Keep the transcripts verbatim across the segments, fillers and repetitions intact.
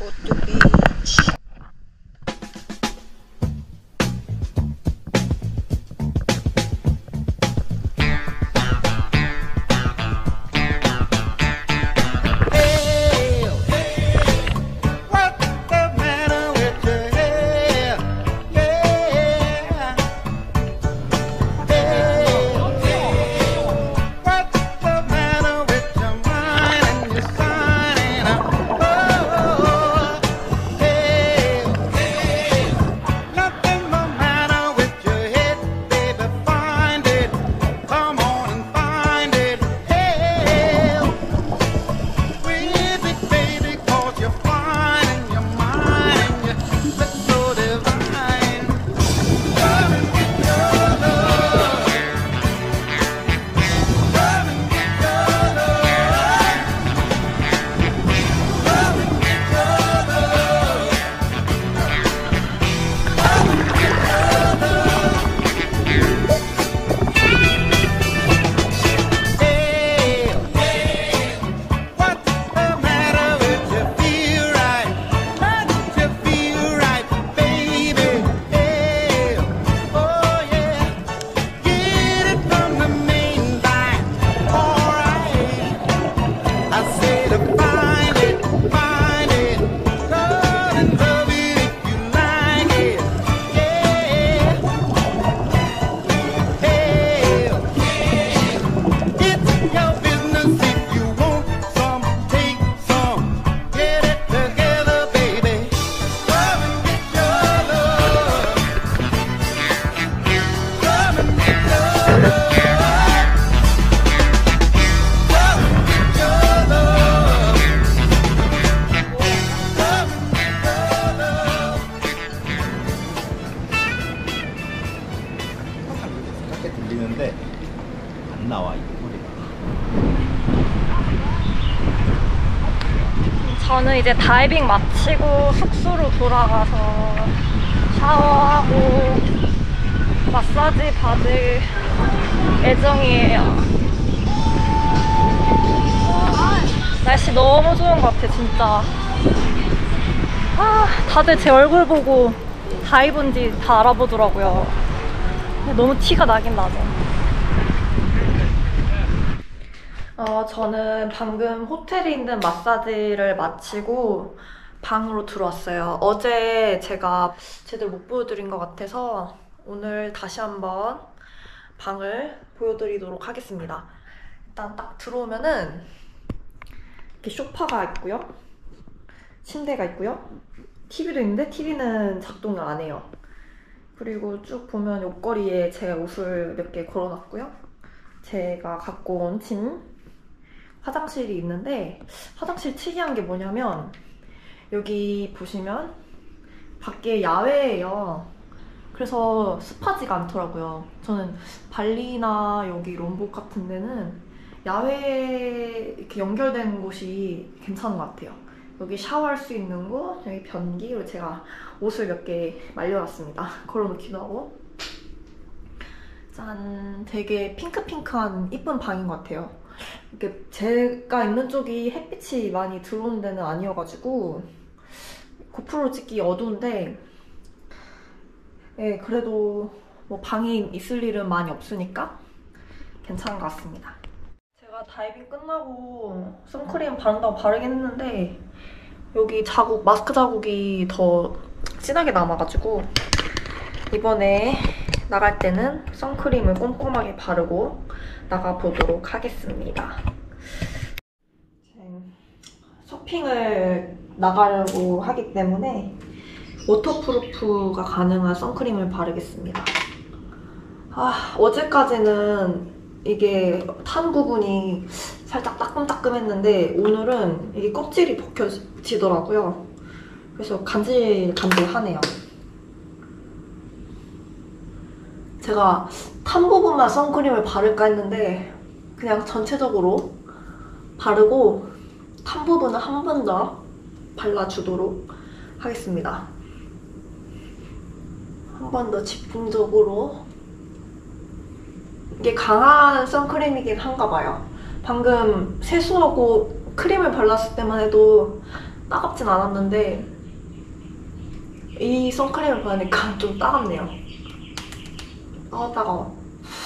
Go to beach. 들리는데 안 나와 이 소리가. 저는 이제 다이빙 마치고 숙소로 돌아가서 샤워하고 마사지 받을 예정이에요. 날씨 너무 좋은 것 같아 진짜. 아, 다들 제 얼굴 보고 다이브인지 다 알아보더라고요. 너무 티가 나긴 나네. 어, 저는 방금 호텔에 있는 마사지를 마치고 방으로 들어왔어요. 어제 제가 제대로 못 보여드린 것 같아서 오늘 다시 한번 방을 보여드리도록 하겠습니다. 일단 딱 들어오면은 이렇게 소파가 있고요. 침대가 있고요. 티비도 있는데 티비는 작동을 안 해요. 그리고 쭉 보면 옷걸이에 제 옷을 몇 개 걸어놨고요. 제가 갖고 온 짐, 화장실이 있는데 화장실 특이한 게 뭐냐면 여기 보시면 밖에 야외예요. 그래서 습하지가 않더라고요. 저는 발리나 여기 롬복 같은 데는 야외에 이렇게 연결된 곳이 괜찮은 것 같아요. 여기 샤워할 수 있는 곳, 여기 변기, 그리고 제가 옷을 몇 개 말려놨습니다. 걸어놓기도 하고. 짠! 되게 핑크핑크한 이쁜 방인 것 같아요. 이렇게 제가 있는 쪽이 햇빛이 많이 들어오는 데는 아니어가지고 고프로 찍기 어두운데 네, 그래도 뭐 방에 있을 일은 많이 없으니까 괜찮은 것 같습니다. 제가 다이빙 끝나고 선크림 바른다고 바르긴 했는데 여기 자국, 마스크 자국이 더 진하게 남아가지고 이번에 나갈 때는 선크림을 꼼꼼하게 바르고 나가보도록 하겠습니다. 쇼핑을 나가려고 하기 때문에 워터프루프가 가능한 선크림을 바르겠습니다. 아, 어제까지는 이게 탄 부분이 살짝 따끔따끔했는데 오늘은 이게 껍질이 벗겨지더라고요. 그래서 간질간질하네요. 제가 탄 부분만 선크림을 바를까 했는데 그냥 전체적으로 바르고 탄 부분은 한 번 더 발라주도록 하겠습니다. 한 번 더 집중적으로. 이게 강한 선크림이긴 한가 봐요. 방금 세수하고 크림을 발랐을 때만 해도 따갑진 않았는데 이 선크림을 바르니까 좀 따갑네요. 아 따가워.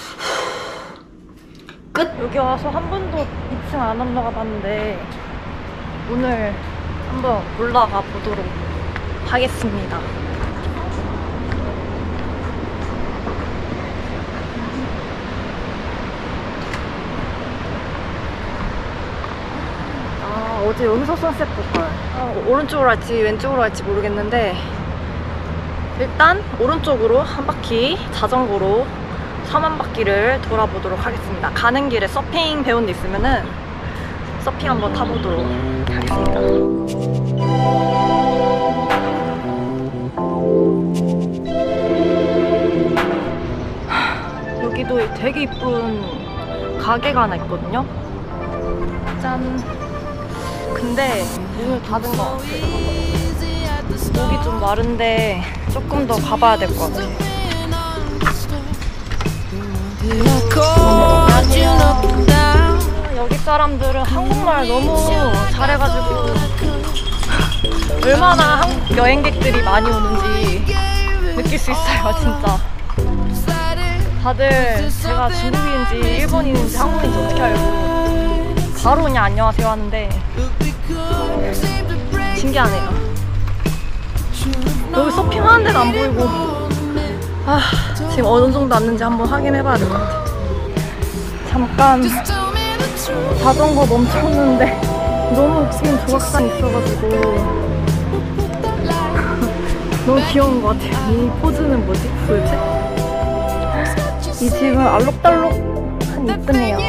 끝! 여기 와서 한 번도 이 층 안 올라가 봤는데 오늘 한번 올라가 보도록 하겠습니다. 아 어제 여기서 선셋 볼걸. 아, 오른쪽으로 할지 왼쪽으로 할지 모르겠는데 일단 오른쪽으로 한 바퀴 자전거로 삼 바퀴를 돌아보도록 하겠습니다. 가는 길에 서핑 배운 데 있으면은 서핑 한번 타보도록 하겠습니다. 여기도 되게 이쁜 가게가 하나 있거든요. 짠. 근데 문을 닫은 것 같아요. 목이 좀 마른데 조금 더 가봐야 될 것 같아요. 여기 사람들은 한국말 너무 잘해가지고 얼마나 한국 여행객들이 많이 오는지 느낄 수 있어요, 진짜. 다들 제가 중국인인지 일본인인지 한국인인지 어떻게 알고 바로 그냥 안녕하세요 하는데 신기하네요. 여기 서핑하는 데는 안 보이고 아, 지금 어느 정도 왔는지 한번 확인해봐야 될 것 같아요. 잠깐 자전거 멈췄는데 너무 웃긴 조각상이 있어가지고 너무 귀여운 것 같아요. 이 포즈는 뭐지 도대체? 이 집은 알록달록한 이쁘네요.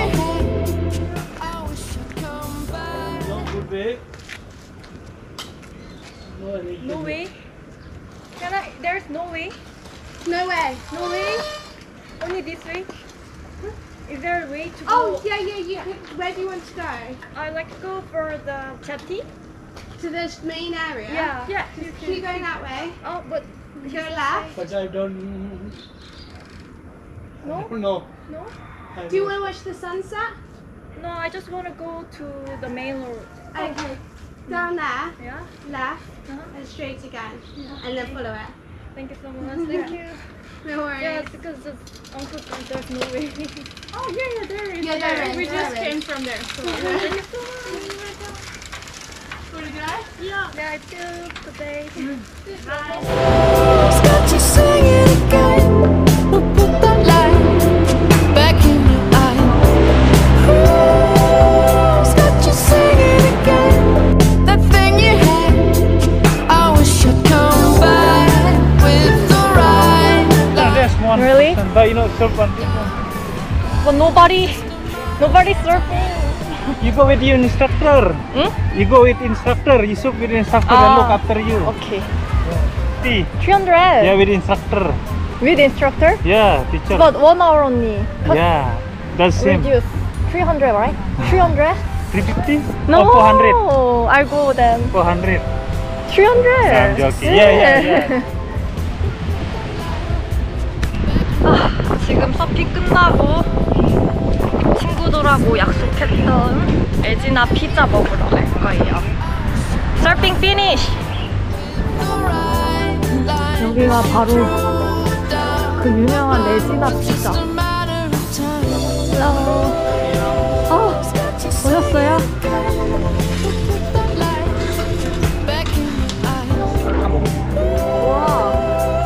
No way? Can I? There's no way? No way. No way? Only this way? Is there a way to go? Oh, yeah, yeah, yeah. Where do you want to go? I like to go for the jetty. To this main area? Yeah. Yeah. Keep going that way. Oh, but Go left. But I don't no, know. no, I Do you don't- want to watch the sunset? no. I just want to go to the main road. Okay. Down there, Yeah. left, Uh-huh. and straight again. Yeah. And then follow it. Thank you so much. Thank you. No worries. Yeah, it's because the uncle said there's no way. Oh yeah, yeah, there is. Yeah, there is, We there just is. came from there. So. Thank you so much. Want to go? Yeah. Yeah, I do today. Bye. Got you singing again. We'll put that light back in your eye. Who's got you singing again? That thing you had. I wish I'd come back with the right light. There's one Really? person, but you know, surf on this one. But nobody, nobody surfing. You go with your instructor. Hmm? You go with instructor. You surf with instructor and look Ah. after you. Okay. See? three hundred. Yeah, with instructor. With instructor. Yeah, teacher. But one hour only. Cut- Yeah, that's same. Reduce. three hundred, right? three hundred? three fifty? No. Or four hundred? I'll go then. four hundred. three hundred. I'm joking. Yeah, yeah, yeah. 아, 지금 서핑 끝나고 친구들하고 약속했던 에지나 피자 먹으러 갈 거예요. 서핑 피니쉬! 여기가 바로 그 유명한 레지나 피자. 헬로. 어, 오셨어요? 와.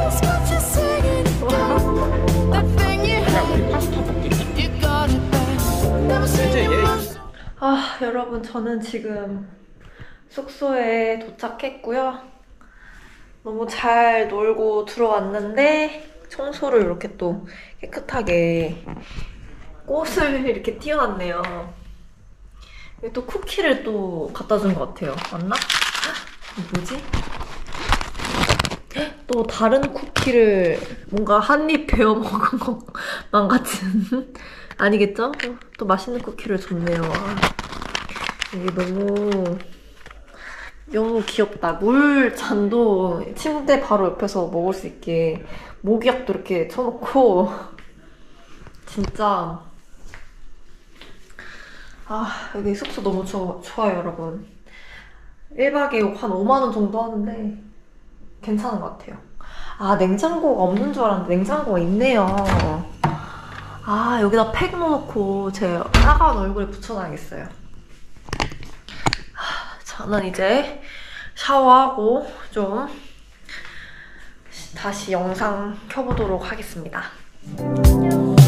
아, 여러분, 저는 지금 숙소에 도착했고요. 너무 잘 놀고 들어왔는데 청소를 이렇게 또 깨끗하게 꽃을 이렇게 띄워놨네요. 여기 또 쿠키를 또 갖다 준 것 같아요. 맞나? 뭐지? 또 다른 쿠키를 뭔가 한 입 베어 먹은 것만 같은 아니겠죠? 또, 또 맛있는 쿠키를 줬네요. 이게 너무 너무 귀엽다. 물 잔도 침대 바로 옆에서 먹을 수 있게 모기약도 이렇게 쳐놓고 진짜 아 여기 숙소 너무 좋, 좋아요 여러분. 일 박에 한 오만 원 정도 하는데 괜찮은 것 같아요. 아, 냉장고가 없는 줄 알았는데 냉장고가 있네요. 아, 여기다 팩 넣어놓고 제 따가운 얼굴에 붙여놔야겠어요. 하, 저는 이제 샤워하고 좀 다시 영상 켜보도록 하겠습니다. 안녕.